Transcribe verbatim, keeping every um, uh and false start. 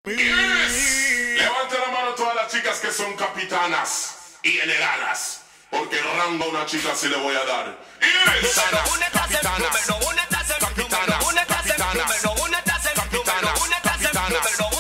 Yes. Levante la mano a todas las chicas que son capitanas y generalas, porque round a una chica sí le voy a dar. Yes. Capitanas, capitanas, capitanas, capitanas, capitanas, capitanas, capitanas.